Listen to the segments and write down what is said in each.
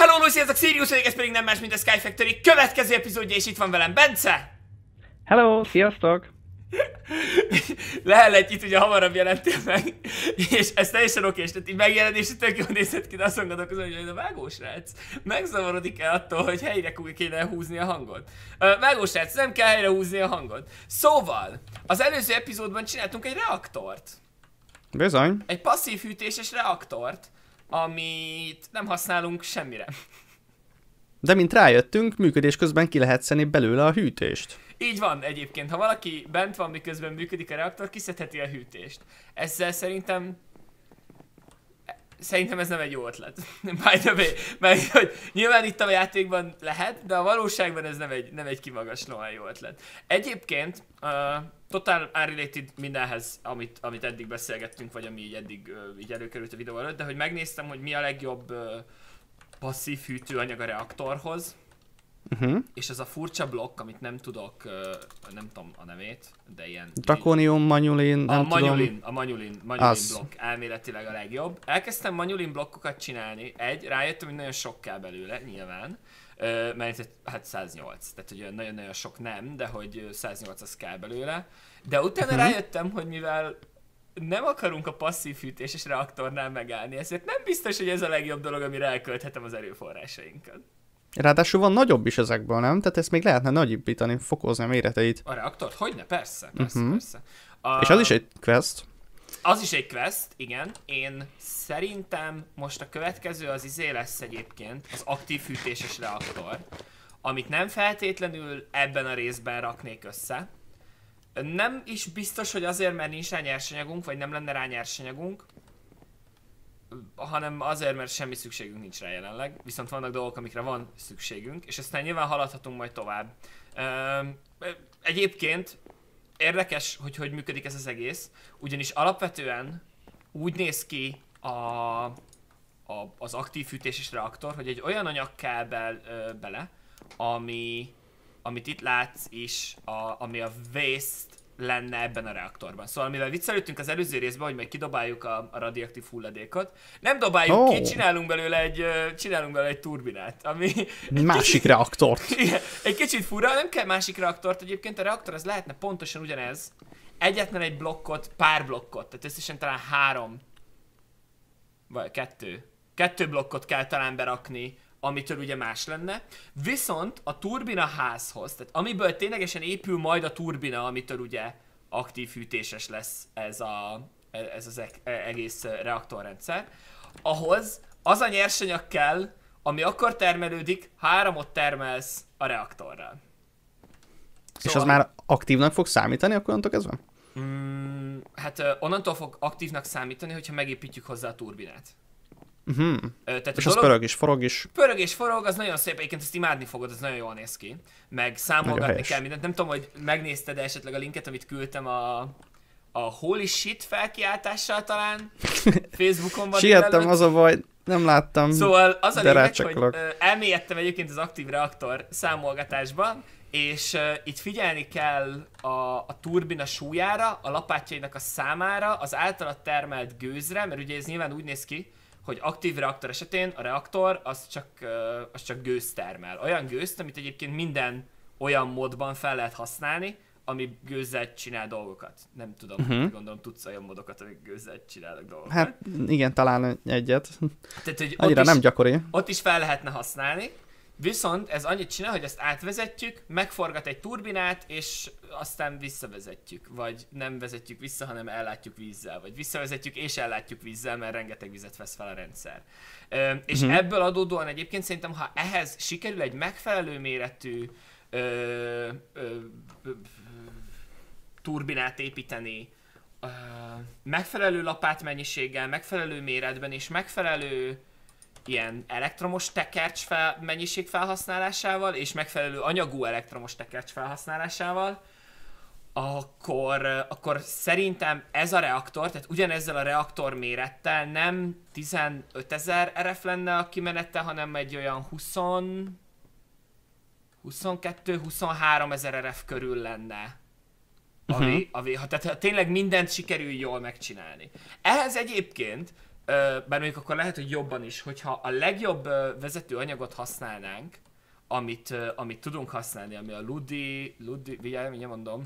Hello, Lucy, ez a Sirius, ez pedig nem más, mint a Sky Factory következő epizódja, és itt van velem Bence! Hello, sziasztok! Lehet itt ugye hamarabb jelentél meg, és ez teljesen okés, tehát így megjelenés, tök jól nézett ki, de azt gondolkozom, hogy a vágósrác megzavarodik-e attól, hogy helyre kéne húzni a hangot. Vágósrác, nem kell helyre húzni a hangot. Szóval, az előző epizódban csináltunk egy reaktort. Bizony. Egy passzív hűtéses reaktort, amit nem használunk semmire. De mint rájöttünk, működés közben ki lehet szedni belőle a hűtést. Így van egyébként, ha valaki bent van, miközben működik a reaktor, kiszedheti a hűtést. Ezzel szerintem ez nem egy jó ötlet. By the way, mert hogy nyilván itt a játékban lehet, de a valóságban ez nem egy kimagaslóan jó ötlet. Egyébként, total unrelated mindenhez, amit eddig beszélgettünk, vagy ami így eddig így előkerült a videó előtt, de hogy megnéztem, hogy mi a legjobb passzív hűtőanyag a reaktorhoz. És az a furcsa blokk, amit nem tudok, nem tudom a nevét, de ilyen... Drakonium, Manyulin, nem tudom. A Manyulin blokk elméletileg a legjobb. Elkezdtem Manyulin blokkokat csinálni, rájöttem, hogy nagyon sok kell belőle, nyilván. Mert hát 108, tehát hogy nagyon-nagyon sok nem, de hogy 108 az kell belőle. De utána rájöttem, hogy mivel nem akarunk a passzív hűtéses reaktornál megállni, ezért nem biztos, hogy ez a legjobb dolog, amire elkölthetem az erőforrásainkat. Ráadásul van nagyobb is ezekből, nem? Tehát ezt még lehetne nagyobbítani, fokozni a méreteit. A reaktort? Hogyne? Persze. És az is egy quest. Az is egy quest, igen. Én szerintem most a következő az lesz egyébként, az aktív hűtéses reaktor, amit nem feltétlenül ebben a részben raknék össze. Nem is biztos, hogy azért, mert nincs rá nyersanyagunk, vagy nem lenne rá nyersanyagunk, hanem azért, mert semmi szükségünk nincs rá jelenleg, viszont vannak dolgok, amikre van szükségünk, és aztán nyilván haladhatunk majd tovább. Egyébként érdekes, hogy működik ez az egész, ugyanis alapvetően úgy néz ki az aktív hűtéses reaktor, hogy egy olyan anyag kell bele, amit itt látsz is, ami a waste lenne ebben a reaktorban. Szóval mivel viccelődtünk az előző részben, hogy majd kidobáljuk a radioaktív hulladékot, nem dobáljuk ki, csinálunk belőle egy turbinát, ami... Másik reaktort. Igen, egy kicsit fura, nem kell másik reaktort, egyébként a reaktor az lehetne pontosan ugyanez, egyetlen egy blokkot, pár blokkot, tehát összesen talán 3 vagy 2 blokkot kell talán berakni, amitől ugye más lenne. Viszont a turbina házhoz, tehát amiből ténylegesen épül majd a turbina, amitől ugye aktív hűtéses lesz ez az egész reaktorrendszer, ahhoz az a nyersanyag kell, ami akkor termelődik, ha áramot termelsz a reaktorral. És az már aktívnak fog számítani akkor onnantól kezdve? Hát onnantól fog aktívnak számítani, hogyha megépítjük hozzá a turbinát. Tehát és az pörög és forog is. Pörög és forog, az nagyon szép, egyébként ezt imádni fogod, az nagyon jól néz ki. Meg számolgatni kell mindent. Nem tudom, hogy megnézted esetleg a linket, amit küldtem a holy shit felkiáltással talán. Facebookon van. Siettem, az a baj, nem láttam. Szóval az a lényeg, hogy elmélyedtem egyébként az aktív reaktor számolgatásban, és itt figyelni kell a turbina súlyára, a lapátjainak a számára, az általa termelt gőzre, mert ugye ez nyilván úgy néz ki, hogy aktív reaktor esetén a reaktor az csak gőzt termel. Olyan gőzt, amit egyébként minden olyan módban fel lehet használni, ami gőzzel csinál dolgokat. Nem tudom, gondolom tudsz olyan módokat, amik gőzzel csinálnak dolgokat. Hát igen, talán egyet. Tehát, hogy annyira nem gyakori. Ott is fel lehetne használni, viszont ez annyit csinál, hogy ezt átvezetjük, megforgat egy turbinát, és aztán visszavezetjük. Vagy nem vezetjük vissza, hanem ellátjuk vízzel. Vagy visszavezetjük és ellátjuk vízzel, mert rengeteg vizet vesz fel a rendszer. És ebből adódóan egyébként szerintem, ha ehhez sikerül egy megfelelő méretű turbinát építeni, megfelelő lapátmennyiséggel, megfelelő méretben és megfelelő ilyen elektromos tekercs mennyiség felhasználásával és megfelelő anyagú elektromos tekercs felhasználásával, akkor szerintem ez a reaktor, tehát ugyanezzel a reaktor mérettel nem 15 000 RF lenne a kimenete, hanem egy olyan 22-23 000 RF körül lenne. Tehát tényleg mindent sikerül jól megcsinálni. Ehhez egyébként bár mondjuk akkor lehet, hogy jobban is, hogyha a legjobb vezetőanyagot használnánk, amit tudunk használni, ami a vigyázz, mindjárt mondom,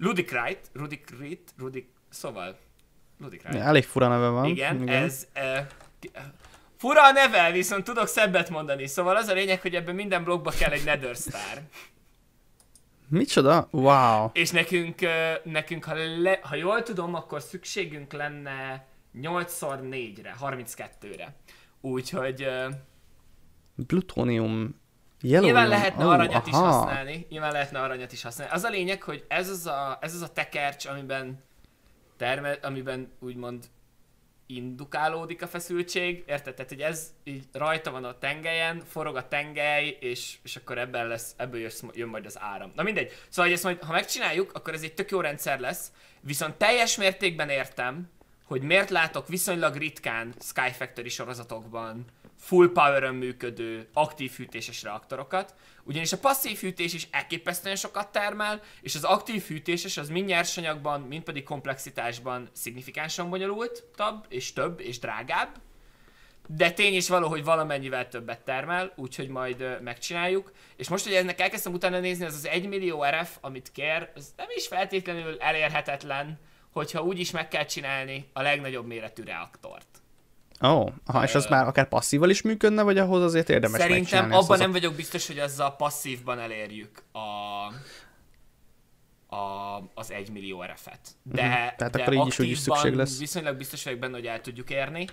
szóval Ludicrite. Elég fura neve van. Igen. Ez fura a neve, viszont tudok szebbet mondani, szóval az a lényeg, hogy ebben minden blokkba kell egy Nether Star. Micsoda? Wow. És nekünk ha jól tudom, akkor szükségünk lenne 8x4-re, 32-re. Úgyhogy... Plutonium. Nyilván lehetne aranyat is használni. Az a lényeg, hogy ez az a tekercs, amiben úgymond indukálódik a feszültség, érted? Tehát, hogy ez így rajta van a tengelyen, forog a tengely, és akkor ebből jön majd az áram. Na mindegy. Szóval, hogy ezt majd, ha megcsináljuk, akkor ez egy tök jó rendszer lesz, viszont teljes mértékben értem, hogy miért látok viszonylag ritkán Sky Factory sorozatokban full power-ön működő, aktív hűtéses reaktorokat, ugyanis a passzív hűtés is elképesztően sokat termel, és az aktív hűtéses az mind nyersanyagban, mind pedig komplexitásban szignifikánsan bonyolultabb, és több, és drágább, de tény is való, hogy valamennyivel többet termel, úgyhogy majd megcsináljuk. És most, hogy ennek elkezdtem utána nézni, az 1 millió RF, amit kér, az nem is feltétlenül elérhetetlen, hogyha úgy is meg kell csinálni a legnagyobb méretű reaktort. És az már akár passzívval is működne, vagy ahhoz azért érdemes megcsinálni? Szerintem abban nem vagyok biztos, hogy azzal passzívban elérjük az 1 millió RF-et. Tehát akkor így is úgy is szükség lesz. Viszonylag biztos vagyok benne, hogy el tudjuk érni.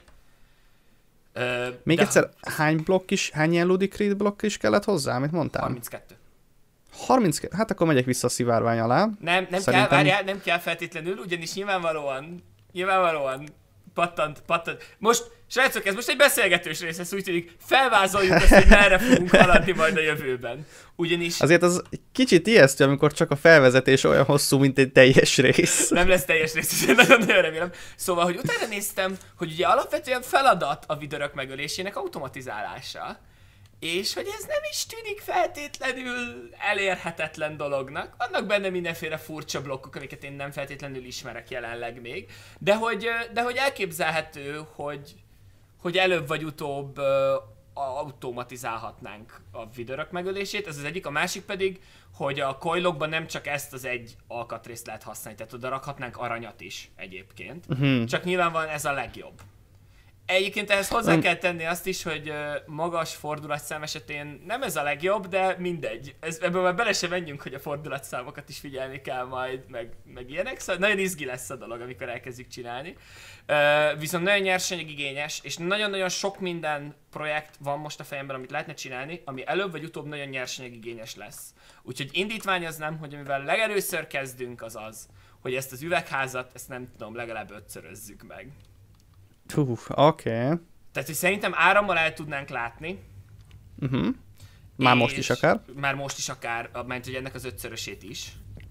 Még egyszer, hány ilyen Ludicrete blokk is kellett hozzá, amit mondtál? 32. 32? Hát akkor megyek vissza a szivárvány alá. Nem kell, várjál, nem kell feltétlenül, ugyanis nyilvánvalóan pattant. Most, srácok, ez most egy beszélgetős rész, ez úgy tűnik, felvázoljuk azt, hogy merre fogunk haladni majd a jövőben. Ugyanis... Azért az kicsit ijesztő, amikor csak a felvezetés olyan hosszú, mint egy teljes rész. Nem lesz teljes rész, nagyon remélem. Szóval, hogy utána néztem, hogy ugye alapvetően feladat a vidörök megölésének automatizálása. És hogy ez nem is tűnik feltétlenül elérhetetlen dolognak. Vannak benne mindenféle furcsa blokkok, amiket én nem feltétlenül ismerek jelenleg még. De hogy elképzelhető, hogy előbb vagy utóbb automatizálhatnánk a vidörök megölését. Ez az egyik. A másik pedig, hogy a coilokban nem csak ezt az egy alkatrészt lehet használni, tehát oda rakhatnánk aranyat is egyébként. Csak nyilván ez a legjobb. Egyébként ehhez hozzá kell tenni azt is, hogy magas fordulatszám esetén nem ez a legjobb, de mindegy. Ebből már bele se menjünk, hogy a fordulatszámokat is figyelni kell majd, meg ilyenek. Szóval nagyon izgi lesz a dolog, amikor elkezdjük csinálni. Viszont nagyon nyersanyagigényes, és nagyon-nagyon sok minden projekt van most a fejemben, amit lehetne csinálni, ami előbb vagy utóbb nagyon nyersanyagigényes lesz. Úgyhogy indítványoznám, hogy amivel legelőször kezdünk az, hogy ezt az üvegházat, ezt nem tudom, legalább 5-szörözzük meg. Oké. Tehát, hogy szerintem árammal el tudnánk látni. Már most is akár. Már most is akár, mert hogy ennek az 5-szörösét is.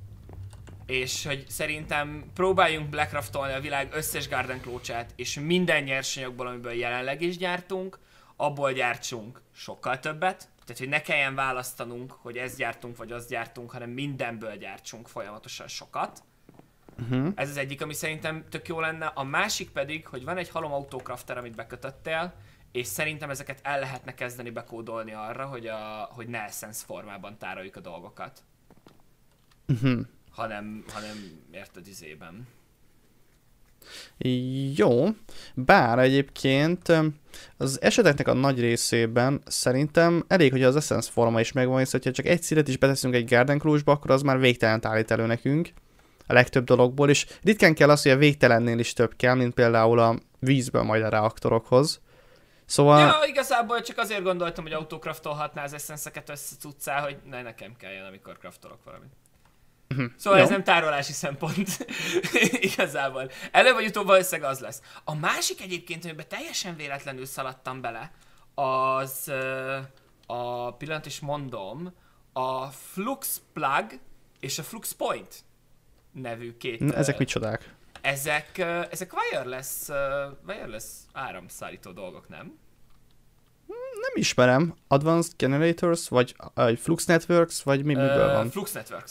És hogy szerintem próbáljunk blackcraftolni a világ összes garden klócsát, és minden nyersanyagból, amiből jelenleg is gyártunk, abból gyártsunk sokkal többet. Tehát, hogy ne kelljen választanunk, hogy ezt gyártunk, vagy azt gyártunk, hanem mindenből gyártsunk folyamatosan sokat. Ez az egyik, ami szerintem tök jó lenne. A másik pedig, hogy van egy halom autocrafter, amit bekötöttél, és szerintem ezeket el lehetne kezdeni bekódolni arra, hogy ne essence formában tároljuk a dolgokat. hanem érted izében. Jó, bár egyébként az eseteknek a nagy részében szerintem elég, hogy az essence forma is megvan, és hogyha csak egy szíret is beteszünk egy garden clue-ba, akkor az már végtelen állít elő nekünk a legtöbb dologból, és ritkán kell az, hogy a végtelennél is több kell, mint például a vízből majd a reaktorokhoz. Szóval... Ja, igazából csak azért gondoltam, hogy autocraftolhatná az essence-eket összecuccál, hogy nekem kelljen, amikor craftolok valamit. Szóval jó. Ez nem tárolási szempont. Igazából. Előbb vagy utóbb valószínűleg az lesz. A másik egyébként, amiben teljesen véletlenül szaladtam bele, az a pillanat is mondom, a Flux Plug és a Flux Point nevű két... Ezek micsodák? Ezek wireless áramszállító dolgok, nem? Nem ismerem. Advanced Generators, vagy Flux Networks, vagy miből van? Flux Networks.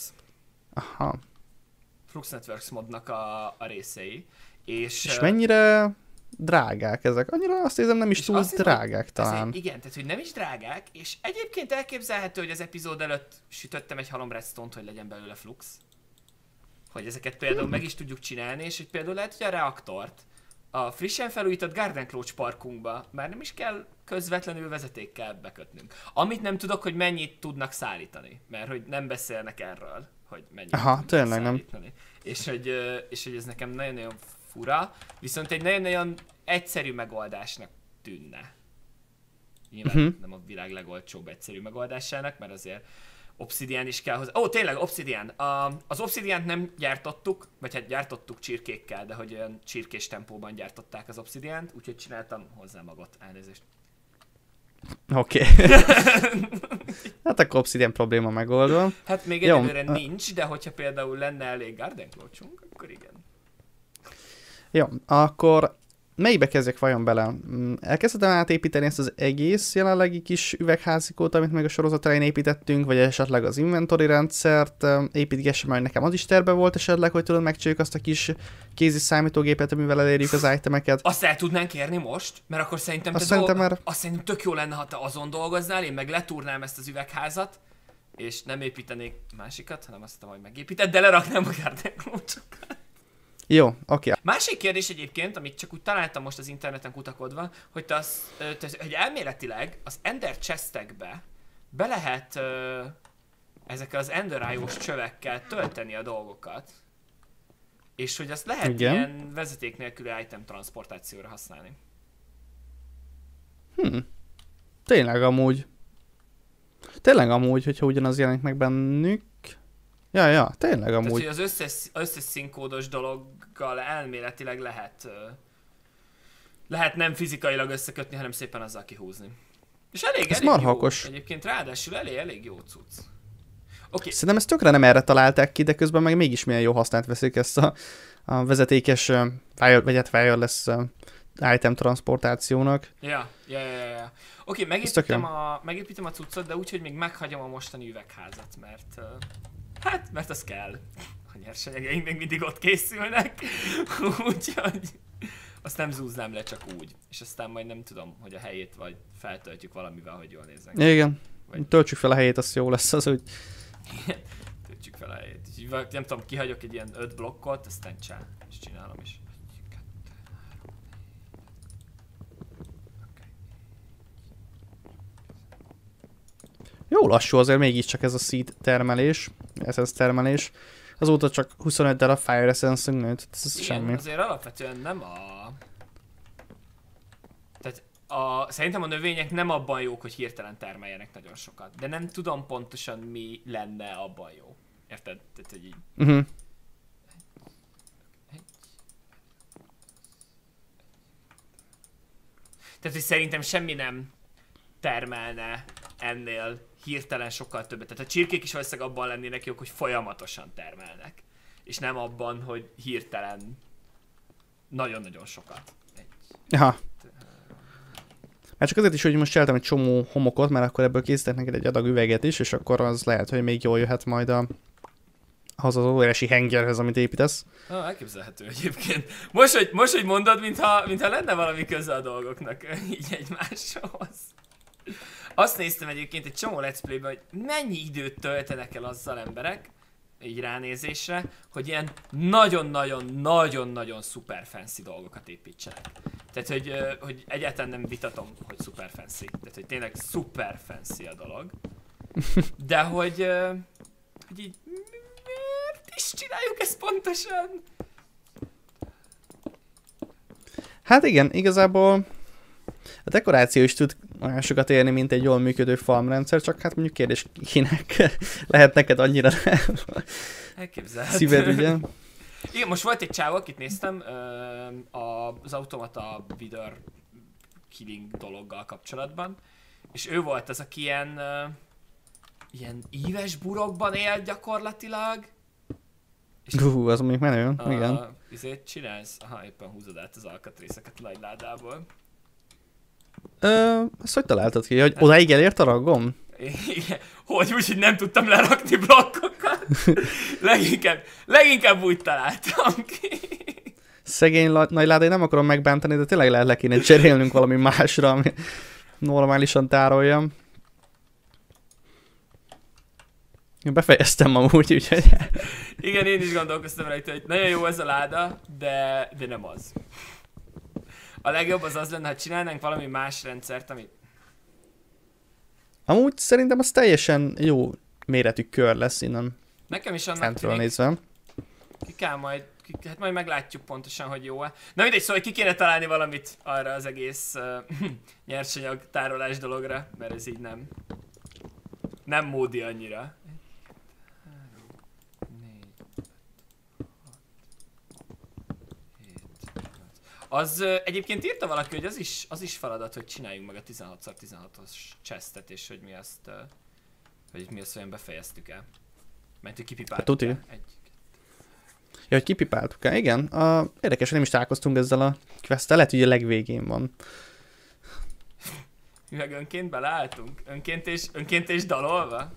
Aha. Flux Networks modnak a részei. És mennyire drágák ezek. Annyira azt hiszem nem is És túl azt hiszem, drágák talán. Ezért, igen, tehát hogy nem is drágák, és egyébként elképzelhető, hogy az epizód előtt sütöttem egy halom redstone-t, hogy legyen belőle flux. Hogy ezeket például meg is tudjuk csinálni, és hogy például lehet, hogy a reaktort a frissen felújított Garden Cloach parkunkba már nem is kell közvetlenül vezetékkel bekötnünk. Amit nem tudok, hogy mennyit tudnak szállítani, mert hogy nem beszélnek erről, hogy mennyit tudnak tényleg szállítani. Nem. És hogy ez nekem nagyon-nagyon fura, viszont egy nagyon-nagyon egyszerű megoldásnak tűnne. Nyilván nem a világ legolcsóbb egyszerű megoldásának, mert azért Obsidian is kell hozzá. Ó, tényleg, Obsidian. Az Obsidiant nem gyártottuk, vagy hát gyártottuk csirkékkel, de hogy olyan csirkés tempóban gyártották az Obsidiant, úgyhogy csináltam hozzá magot. Elnézést. Oké. Hát akkor Obsidian probléma megoldva. Hát még egyelőre nincs, de hogyha például lenne elég Garden Cloachunk, akkor igen. Jó, akkor melyikbe kezdjek vajon bele? Elkezdhetem átépíteni ezt az egész jelenlegi kis üvegházikót, amit meg a sorozat elején építettünk, vagy esetleg az inventory rendszert építgessem, mert nekem az is terve volt esetleg, hogy tudod megcsináljuk azt a kis kézi számítógépet, amivel elérjük az itemeket. Azt el tudnánk érni most? Mert akkor szerintem azt szerintem tök jó lenne, ha te azon dolgoznál, én meg letúrnám ezt az üvegházat, és nem építenék másikat, hanem azt hogy megépíted, de leraknám a Garden Cloachokat. Jó, oké. Másik kérdés egyébként, amit csak úgy találtam most az interneten kutakodva, hogy hogy elméletileg az Ender chestekbe be lehet ezekkel az Ender IO-s csövekkel tölteni a dolgokat. És hogy azt lehet ilyen vezeték nélküli item transportációra használni. Tényleg amúgy. Hogyha ugyanaz jelenik meg bennük. Ja, tényleg amúgy. Tehát, hogy az összes színkódos dologgal elméletileg lehet nem fizikailag összekötni, hanem szépen azzal kihúzni. És elég jó. Egyébként ráadásul elég jó cucc. Okay. Szerintem ezt tökre nem erre találták ki, de közben meg mégis milyen jó hasznát veszik ezt a vezetékes wireless item transportációnak. Ja. Oké, megépítem a cuccot, de úgy, hogy még meghagyom a mostani üvegházat, mert az kell. A nyersanyagaink még mindig ott készülnek, úgyhogy azt nem zúznám le csak úgy. És aztán majd nem tudom, hogy a helyét vagy feltöltjük valamivel, hogy jól néznek. Igen, vagy... töltsük fel a helyét, az jó lesz az úgy. Töltsük fel a helyét. Úgyhogy nem tudom, kihagyok egy ilyen 5 blokkot, aztán és csinálom is. Jó lassú azért mégiscsak ez a seed termelés, essence termelés. Azóta csak 25 darab Fire Essence-ünk nőtt, ez igen, semmi. Azért alapvetően nem Tehát szerintem a növények nem abban jók, hogy hirtelen termeljenek nagyon sokat. De nem tudom pontosan mi lenne abban jó. Érted? Tehát, hogy így... Tehát, hogy szerintem semmi nem termelne ennél hirtelen sokkal többet. Tehát a csirkék is valószínűleg abban lennének jók, hogy folyamatosan termelnek. És nem abban, hogy hirtelen nagyon-nagyon sokat. Aha. Mert csak azért is, hogy most csináltam egy csomó homokot, mert akkor ebből készítek neked egy adag üveget is, és akkor az lehet, hogy még jól jöhet majd ahhoz az óriási hengerhez, amit építesz. Elképzelhető egyébként. Most, hogy mondod, mintha lenne valami köze a dolgoknak így egymáshoz. Azt néztem egyébként egy csomó let's play-ben, hogy mennyi időt töltenek el azzal emberek, így ránézésre, hogy ilyen nagyon-nagyon szuper fancy dolgokat építsenek. Tehát, hogy egyáltalán nem vitatom, hogy szuper fancy. Tehát, hogy tényleg szuper fancy a dolog. De hogy így miért is csináljuk ezt pontosan? Hát igen, igazából a dekoráció is tud olyan sokat érni, mint egy jól működő farmrendszer, csak hát mondjuk kérdés, kinek lehet neked annyira szíved, ugye? Igen, most volt egy csávó, akit néztem az automata wither killing dologgal kapcsolatban, és ő volt az, aki ilyen íves burokban él gyakorlatilag. Az mondjuk menő, igen. Ezért csinálsz? Aha, éppen húzod át az alkatrészeket a nagy ládából. Ezt hogy találtad ki? Hogy odáig elért a raggom? Igen. Hogy nem tudtam lerakni blokkokat. Leginkább úgy találtam ki. szegény nagy ládai nem akarom megbántani, de tényleg le kéne cserélnünk valami másra, ami normálisan tároljam. Én befejeztem amúgy, úgyhogy... Igen, én is gondolkoztam rajta, hogy nagyon jó ez a láda, de nem az. A legjobb az lenne, ha csinálnánk valami más rendszert, amit... Amúgy szerintem az teljesen jó méretű kör lesz innen. Nekem is annak fentről tűnik. nézve. Ki kell majd, hát majd meglátjuk pontosan, hogy jó-e. Na mindegy, szóval ki kéne találni valamit arra az egész nyersanyag tárolás dologra, mert ez így nem módi annyira. 4, 5, 6, 7, 8. Az egyébként írta valaki, hogy az is feladat, hogy csináljunk meg a 16x16-os chestet, és hogy mi azt olyan befejeztük el. Mert hogy kipipáltuk el. Ja, hogy kipipáltuk el, igen. Érdekes, hogy nem is találkoztunk ezzel a quest-tel, lehet, hogy a legvégén van. Mi meg önként beleálltunk? Önként és dalolva?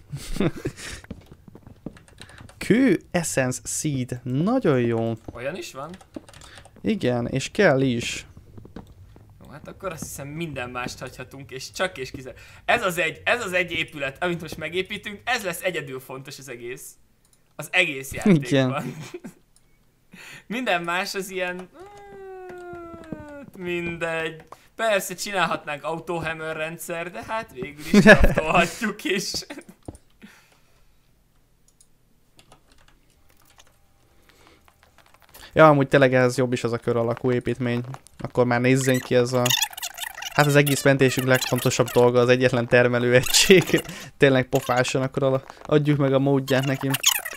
Kő Essence Seed. Nagyon jó. Olyan is van? Igen, és kell is. Jó, hát akkor azt hiszem minden mást hagyhatunk, és csak és kizár. Ez az egy épület, amit most megépítünk, ez lesz egyedül fontos az egész. Az egész játékban. Minden más az ilyen... mindegy. Persze csinálhatnánk autóhammer rendszer, de hát végül is craftolhatjuk is. Ja, amúgy tényleg ez jobb is az a kör alakú építmény. Akkor már nézzen ki ez a... Hát az egész mentésünk legfontosabb dolga az egyetlen termelőegység. Tényleg pofásan, akkor adjuk meg a módját neki.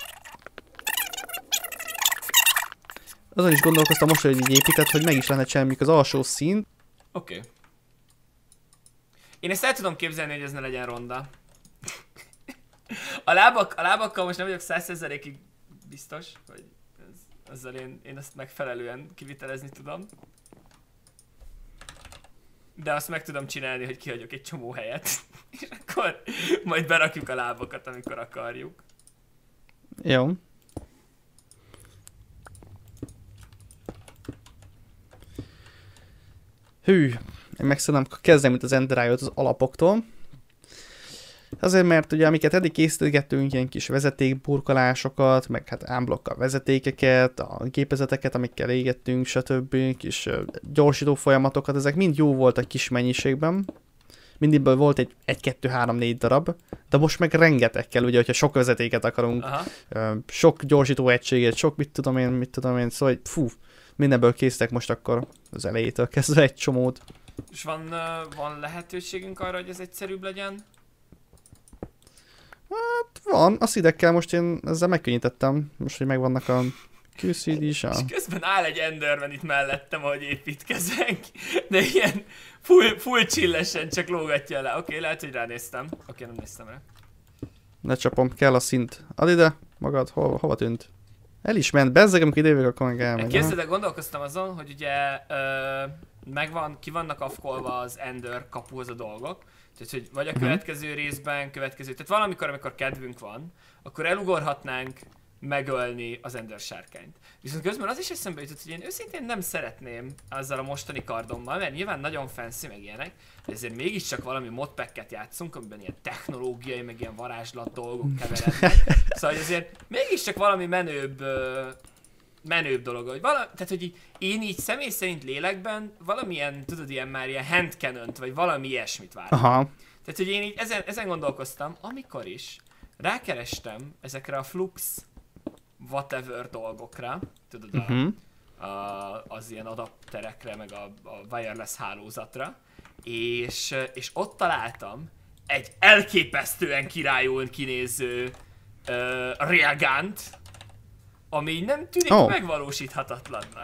Azon is gondolkoztam most, hogy így épített, hogy meg is lenne csinálni az alsó színt. Oké. Én ezt el tudom képzelni, hogy ez ne legyen ronda. A lábakkal most nem vagyok 100%-ig biztos, hogy ezzel én ezt megfelelően kivitelezni tudom. De azt meg tudom csinálni, hogy kihagyok egy csomó helyet. És akkor majd berakjuk a lábakat, amikor akarjuk. Jó. Hű, én meg szerintem kezdem itt az Ender Eye-ot az alapoktól. Azért, mert ugye amiket eddig készítettünk, ilyen kis vezetékburkolásokat, meg hát unblock vezetékeket, a gépezeteket, amikkel égettünk, stb. Kis gyorsító folyamatokat, ezek mind jó voltak kis mennyiségben. Mindigből volt egy 1-2-3-4 darab, de most meg rengeteg kell, ugye, hogyha sok vezetéket akarunk, sok gyorsító egységet, sok mit tudom én, szóval fú, mindenből készítek most akkor az elejétől kezdve egy csomót. És van lehetőségünk arra, hogy ez egyszerűbb legyen? Hát van, a szidekkel most én ezzel megkönnyítettem, most hogy megvannak a QCD is. És közben áll egy Enderman itt mellettem, ahogy építkezek, de ilyen full chillesen csak lógatja le. Oké, lehet, hogy ránéztem. Oké, nem néztem rá. Ne csapom, kell a szint. Add ide magad, hova tűnt? El is ment, bezzeg, amikor idejövök, akkor meg elmegy. Képzeld, gondolkoztam azon, hogy ugye ki vannak afkolva az Ender kapuhoz a dolgok. Tehát, hogy vagy a következő részben, tehát valamikor, amikor kedvünk van, akkor elugorhatnánk megölni az Ender sárkányt. Viszont közben az is eszembe jutott, hogy én őszintén nem szeretném ezzel a mostani kardommal, mert nyilván nagyon fancy meg ilyenek, de ezért mégiscsak valami modpacket játszunk, amiben ilyen technológiai, meg ilyen varázslat dolgok keverednek. Szóval azért mégiscsak valami menőbb dolog, hogy tehát hogy én így személy szerint lélekben valamilyen, tudod, ilyen hand cannon-t, vagy valami ilyesmit várok. Aha. Tehát, hogy én így ezen gondolkoztam, amikor is rákerestem ezekre a flux whatever dolgokra, tudod, az ilyen adapterekre, meg a wireless hálózatra, és ott találtam egy elképesztően királyul kinéző railgunt, ami nem tűnik megvalósíthatatlannak.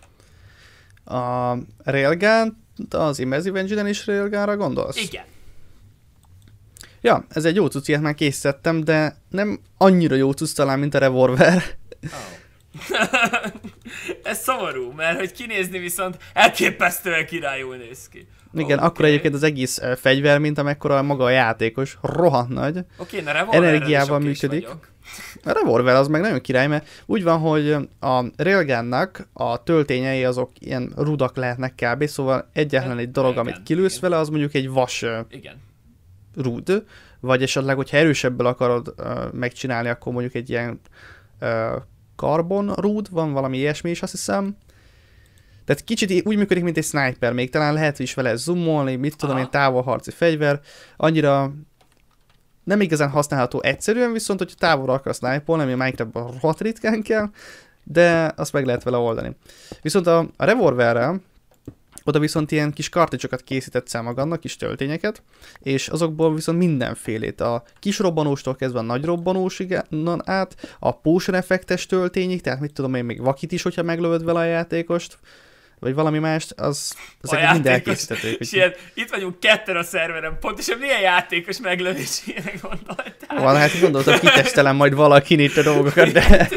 A railgun, az Immersive Engine-en is railgunra gondolsz? Igen. Ja, ez egy jó cucc, ilyet már készítettem, de nem annyira jó cucc talán, mint a revolver. Ez szomorú, mert hogy kinézni viszont elképesztően királyul néz ki. Igen, akkor egyébként az egész fegyver, mint amekkora maga a játékos, rohadt nagy. Oké, na revolverrel energiával is működik. vagyok. A revolver az meg nagyon király, mert úgy van, hogy a railgunnak a töltényei azok ilyen rudak lehetnek kb. Szóval egyetlen egy dolog, Railgun, amit kilősz igen. vele, az mondjuk egy vas Igen. rúd, vagy esetleg, hogyha erősebbel akarod megcsinálni, akkor mondjuk egy ilyen karbon rúd, van valami ilyesmi is, azt hiszem. Tehát kicsit úgy működik, mint egy sniper, még talán lehet is vele zoomolni, mit tudom én, távolharci fegyver, annyira nem igazán használható egyszerűen, viszont hogyha távolra akarsz sniperolni, ami a Minecraftban rohadt ritkán kell, de azt meg lehet vele oldani. Viszont a revolverrel oda viszont ilyen kis karticsokat készítetsz el magadnak, kis töltényeket, és azokból viszont mindenfélét, a kis robbanóstól kezdve a nagy robbanósig át, a potion effektes töltényig, tehát mit tudom én, még vakit is, hogyha meglövöd vele a játékost, vagy valami mást, ezeket mind elkészítették. És ilyen, itt vagyunk ketten a szerveren, pontosan milyen játékos meglövés ilyenek gondoltál? Van, hát gondoltam, kitestelem majd valakin itt a dolgokat, de...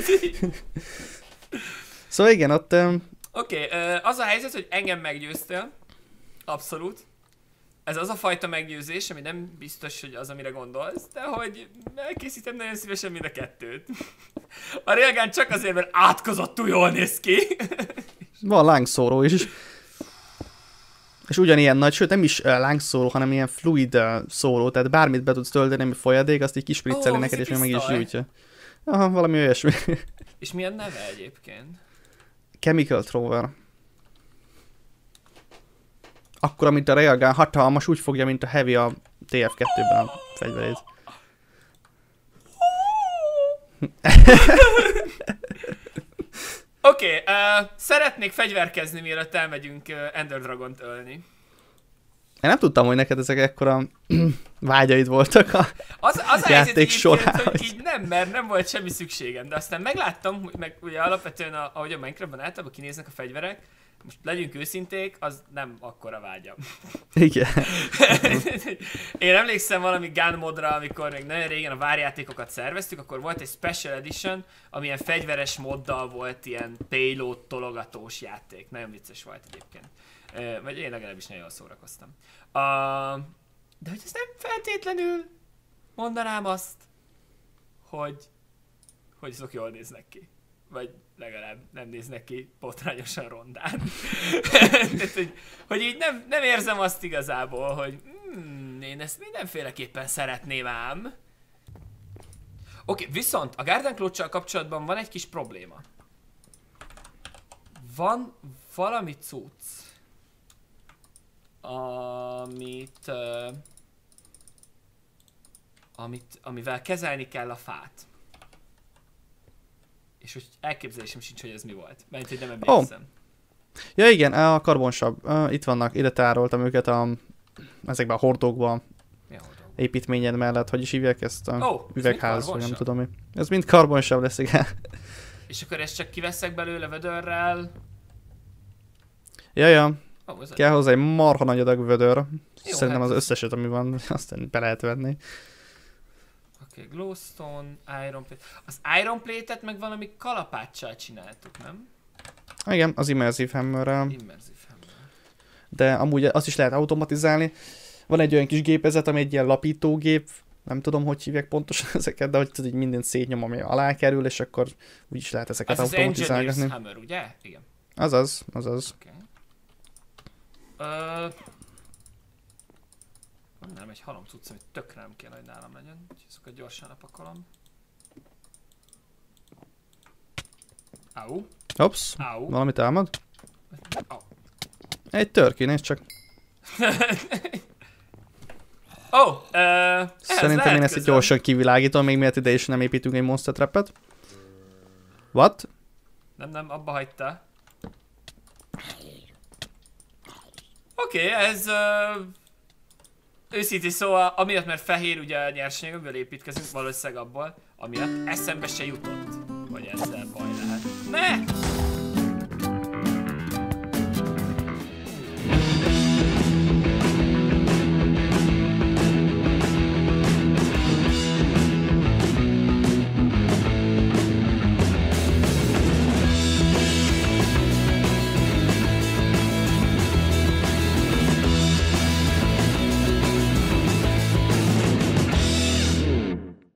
Szóval igen, ott... Oké, az a helyzet, hogy engem meggyőztél, abszolút. Ez az a fajta meggyőzés, ami nem biztos, hogy az, amire gondolsz, de hogy elkészítem nagyon szívesen mind a kettőt. A railgun csak azért, mert átkozottul jól néz ki. Van lángszóró is. És ugyanilyen nagy, sőt nem is lángszóró, hanem ilyen fluid szóró, tehát bármit be tudsz tölteni, ami folyadék, azt így kispricceli neked, és meg is gyújtja. Aha, valami olyasmi. És milyen neve egyébként? Chemical Thrower. Akkora, mint a Railgun, hatalmas, úgy fogja, mint a Heavy a TF2-ben a fegyverét. Oké, szeretnék fegyverkezni, mielőtt elmegyünk Ender Dragont ölni. Én nem tudtam, hogy neked ezek ekkora vágyaid voltak a az játék során. Hogy így nem, mert nem volt semmi szükségem, de aztán megláttam, hogy meg ugye alapvetően, ahogy a Minecraftban általában kinéznek a fegyverek, most legyünk őszinték, az nem akkora vágyam. Igen. Én emlékszem valami gun modra, amikor még nagyon régen a várjátékokat szerveztük, akkor volt egy Special Edition, ami ilyen fegyveres moddal volt, ilyen payload tologatós játék. Nagyon vicces volt egyébként. Vagy én legalábbis nagyon jól szórakoztam. De hogy ez nem feltétlenül mondanám azt, hogy azok jól néznek ki. Vagy legalább nem néznek ki botrányosan rondán. Tehát, hogy így nem érzem azt igazából, hogy én ezt mindenféleképpen szeretném ám. Oké, viszont a Garden Clutch-sal kapcsolatban van egy kis probléma. Van valami cucc, amivel kezelni kell a fát. És hogy elképzelésem sincs, hogy ez mi volt. Mert hogy nem emlékszem. Ja igen, a karbonsav. Itt vannak, ide tároltam őket ezekben a hordókban. Építményed mellett, hogy is hívják ezt a üvegház, vagy nem tudom mi. Ez mind karbonsav lesz, igen. És akkor ezt csak kiveszek belőle vödörrel? Ja. Kell hozzá egy marha nagy adag vödör. Jó, szerintem hát az összeset, ami van, aztán be lehet venni. Oké, glowstone, iron plate. Az iron plate-et meg valami kalapáccsal csináltuk, nem? Igen, az immersive hammerrel. Immersive hammer. De amúgy azt is lehet automatizálni. Van egy olyan kis gépezet, ami egy ilyen lapítógép, nem tudom, hogy hívják pontosan ezeket, de hogy tudod, így mindent szétnyom, ami alá kerül, és akkor úgyis lehet ezeket automatizálni. Az Engineer's Hammer, ugye? Igen. Azaz. Okay. Van nem egy halom cucc, amit tökre nem kell, hogy nálam legyen, úgyhogy azokat gyorsan lepakolom. Au. Hops, valamit támad? Au. Egy törki, nézd csak. Szerintem én ezt így gyorsan kivilágítom, még miatt ide is nem építünk egy monster trapet. What? Nem, abba hagyta. Oké, ez őszintén szóval, amiatt, mert fehér ugye a nyersanyag, amiből építkezünk, valószínűleg abból, amiatt eszembe se jutott, hogy ezzel baj lehet. Ne!